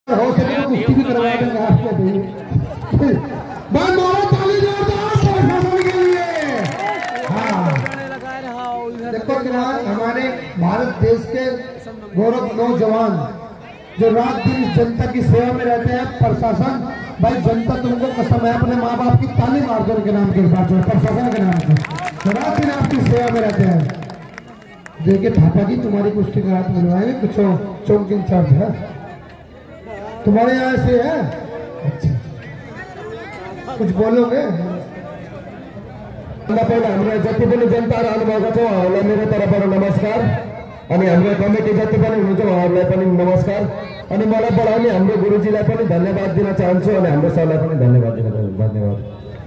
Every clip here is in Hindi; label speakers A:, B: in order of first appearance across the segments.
A: हो सके तो कुश्ती भी करवा देंगे आपके लिए। बंद मारो ताली जोरदार प्रशासन के लिए। हाँ देखो किनार हमारे भारत देश के गौरव नौजवान जो रात दिन जनता की सेवा में रहते हैं। प्रशासन भाई जनता तुमको कसम है अपने माँ बाप की ताली मार दो के नाम के बाद प्रशासन के नाम से रात दिन आपकी सेवा में रहते हैं। देखिए थापा जी तुम्हारी कुश्ती का हाथ मिलवाएंगे कुछ चौक इंचार्ज है तुम्हारे यहाँ से है। अच्छा कुछ बोलोगे जति पनि जनता रहनुभएको छ उहाँहरूलाई मेरो तर्फबाट नमस्कार अनि हाम्रो कमिटी जति पनि हुनुहुन्छ उहाँहरूलाई पनि नमस्कार अनि मलाई बढाउने हाम्रो गुरुजीलाई पनि धन्यवाद दिन चाहन्छु अनि हाम्रो सरलाई पनि धन्यवाद दिन धन्यवाद।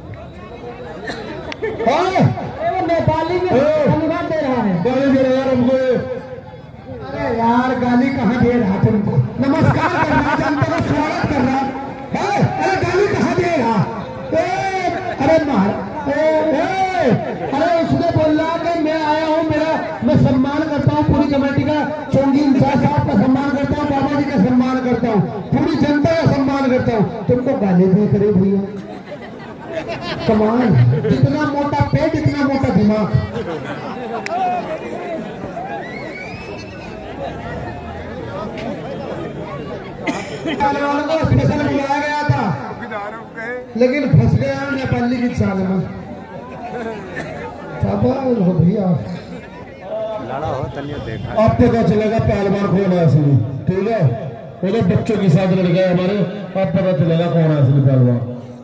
A: नेपाली में धन्यवाद दे रहा है गाली दे रहा है हमको। अरे यार गाली कहाँ दे रहा तुमको नमस्कार कर रहा जनता का स्वागत कर रहा है। अरे गाली कहाँ दे रहा अरे मार अरे उसने बोल रहा कि मैं आया हूँ मैं सम्मान करता हूँ पूरी कमेटी का चौंगी इंचार्ज साहब का सम्मान करता हूँ बाबा जी का सम्मान करता हूँ पूरी जनता का सम्मान करता हूँ। तुमको गाली भी करे भैया कमाल जितना मोटा पेट इतना मोटा दिमाग। वालों को स्पेशल बुलाया गया था लेकिन फंस गया नेपाली की चाल में। हो भैया आपको क्या चलेगा पहलवान कौन है असली ठीक है वो बच्चों के साथ लड़ गए हमारे आप पता चलेगा कौन है असली पहलवान।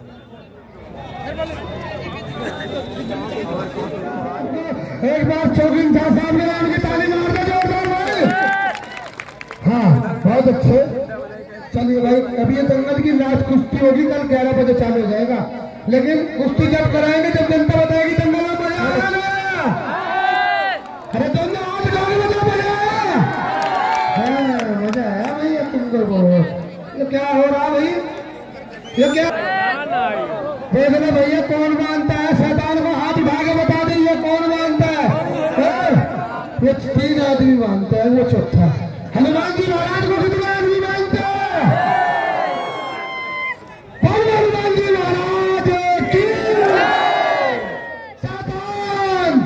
A: एक बार चौकी इंचार्ज साहब के नाम की ताली मार दो जोरदार भाई। हाँ बहुत अच्छे चलिए भाई अभी ये दंगल की लास्ट कुश्ती होगी कल 11 बजे चालू हो जाएगा लेकिन कुश्ती जब कराएंगे जब जनता बताएगी दंगल में मजा आया ना। अरे दोनों आज गाने मजा आया मजा आया भैया तुमको। ये क्या हो रहा भाई ये क्या देखना भैया कौन मानता है शैतान को हाथ उठा के बता दें ये कौन मानता है। ये 3 आदमी मानते हैं वो चौथा हनुमान जी महाराज को कितना आदमी मानते हैं। हनुमान जी महाराज की शैतान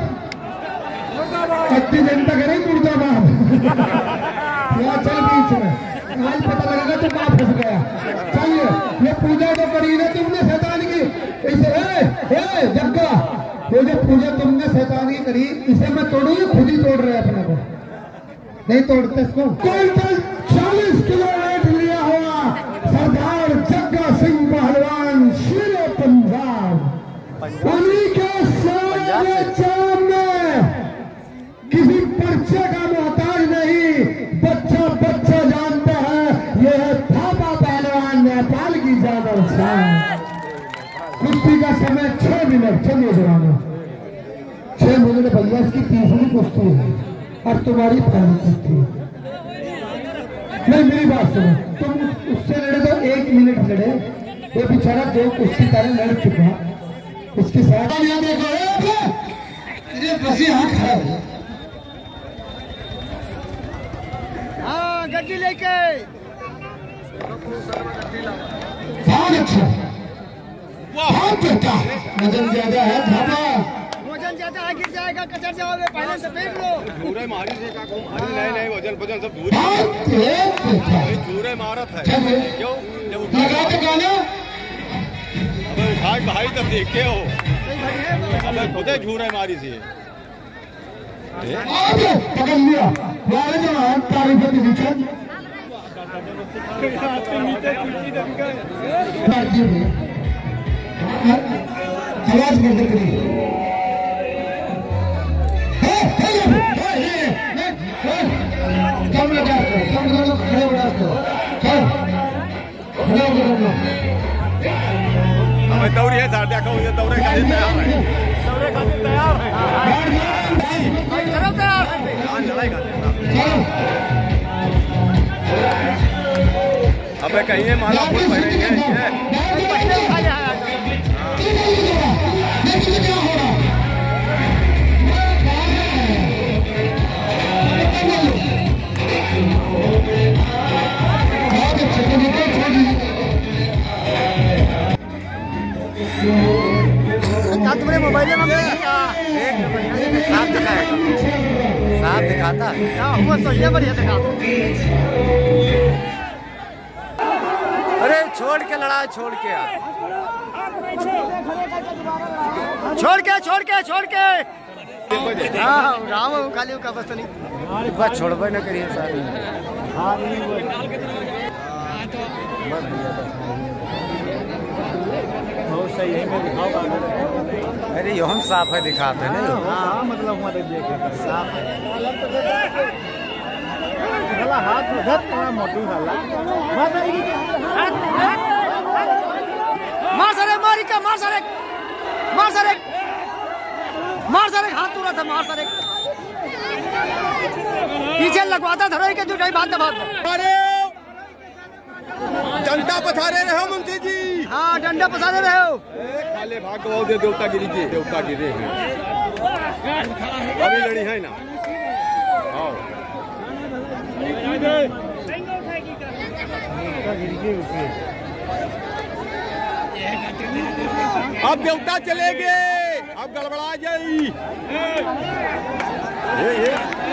A: इतनी जनता करे मुर्दाबाद। चल बीच में आज पता लगेगा तो कहाँ फंस गया। चलिए ये पूजा तो करी ना तुमने शैतान की इसे जग्गा ये जो पूजा तुमने शैतान की करी इसे मैं तोड़ू खुद ही तोड़ रहे अपने को नहीं तोड़ते इसको। क्विंटल 40 किलो वेट लिया हुआ सरदार जग्गा सिंह पहलवान शेरे पंजाब उन्हीं के सामने किसी पर्चे का मोहताज नहीं बच्चा बच्चा जानता है ये है थापा पहलवान नेपाल की जादव शान। कुश्ती का समय 6 मिनट चलिए जवानों 6 मिनट भैया इसकी तीसरी कुश्ती है और तुम्हारी पहली कुश्ती नहीं मेरी बात सुनो तुम उससे लड़े तो 1 मिनट लड़े वो बेचारा 2 कुश्ती पहले लड़ चुका इसके साथ
B: हाँ गड्डी लेके
A: बहुत अच्छा बहुत अच्छा वजन ज्यादा है धाबा
B: वजन ज्यादा है गिर जाएगा कचर जाओगे पहले से फेंक लो
C: पूरे मारी से का नहीं वजन वजन सब दूर पूरे मारत है क्यों जब
A: लगा के गाना
C: भाई भाई तब देखे हो अब खुदे झूरे मारी से
A: पकड़ लिया वाले जवान तारीफ के नीचे आवाज करते करिए कम लगा कम करो खड़े उड़ा दो
C: हमें दौड़ी है साथ देखो ये दौड़े खातिर तैयार है दौड़े खातिर तैयार है
B: चलो तैयार है
C: जान लड़ाई अबे कहीं माला फूल भरेंगे
A: बहुत अच्छे
B: पहले हम
D: साफ दिखाएगा, साफ दिखाता है।
B: हुआ तो ये बढ़िया दिखाता।
D: अरे छोड़ के लड़ा, छोड़ के यार,
B: छोड़ के हाँ राम खाली का बस नहीं
D: बस छोड़बे न करिए सर।
E: बहुत सही है, मैं दिखाऊंगा।
D: अरे यो हम साफ है दिखाते हैं ना।
E: हाँ मतलब हमारे देखे साफ है। हाथ उधर थोड़ा मोटू वाला
B: मार सारे हाथ तुरंत है, मार सारे पीछे लगवाता धरोई के जुटाई बात बात।
C: अरे डंडा पसारे रहे हो मुंशी जी।
B: हाँ डंडा पसारे रहे हो।
C: खाले भाग गवाओ दे देवता गिरी जी, देवता गिरे हैं अभी लड़ी है ना। आओ अब देवता चले गए, अब गड़बड़ा जाई। ये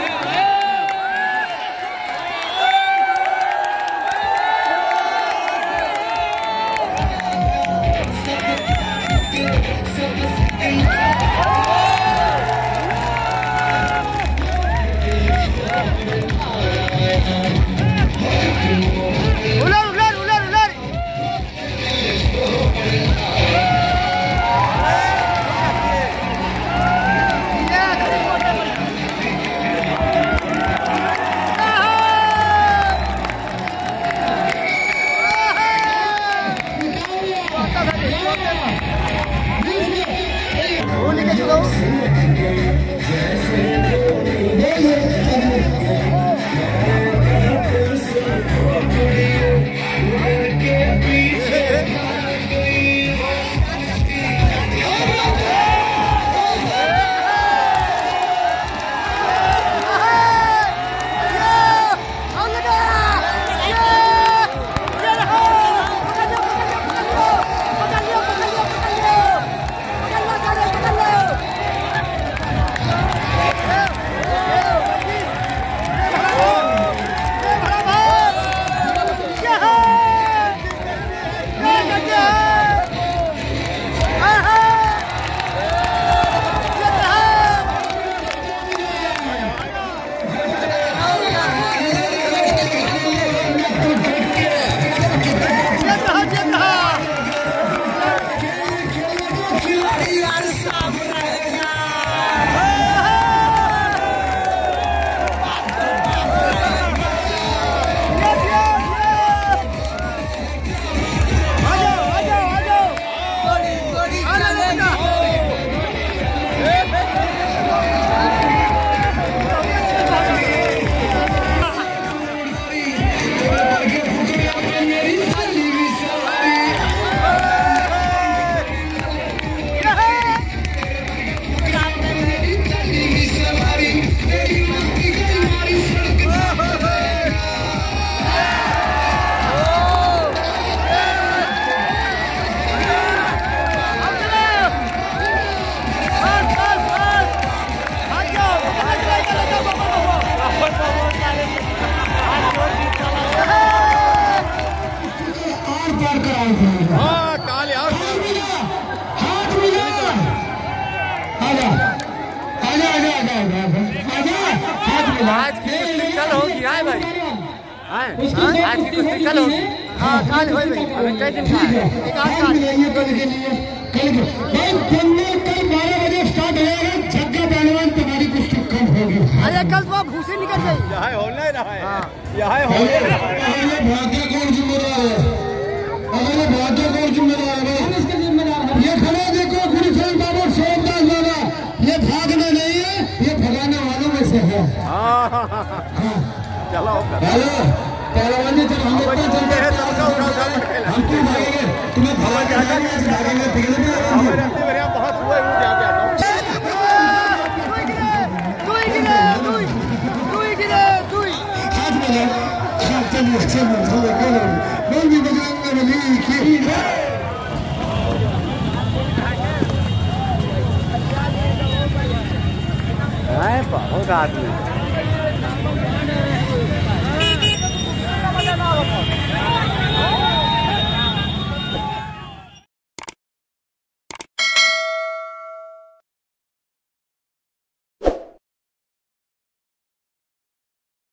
D: आज की कुश्ती कल होगी भाई। आज की कुश्ती कल होगी।
B: हाँ काल हो भाई।
D: अभी कई दिन का है?
B: एक आध काल
A: कल 12 बजे स्टार्ट हो जाएगा। जग्गा पहलवान तुम्हारी कुश्ती कम होगी।
B: अरे कल तो भूसी निकल गई।
C: यहाँ होने रहा है, यहाँ होने रहा है।
A: भाग्य कौन जिम्मेदार है? अगले भाग्य कौन जिम्मेदार है? इसके जिम्मेदार है ये खड़ा देखो गुरुचरण बाबू सोमदास बाबा। ये भागना नहीं है, ये भगाने वालों में से है।
C: चलो
A: हेलो पहलवान जी, जब हम लोग चलते हैं हम क्यों भागेंगे? तुम्हें भागेंगे ठीक है ना?
C: बहुत हुआ
A: चलिए बजरंग बली की
D: होगा आदमी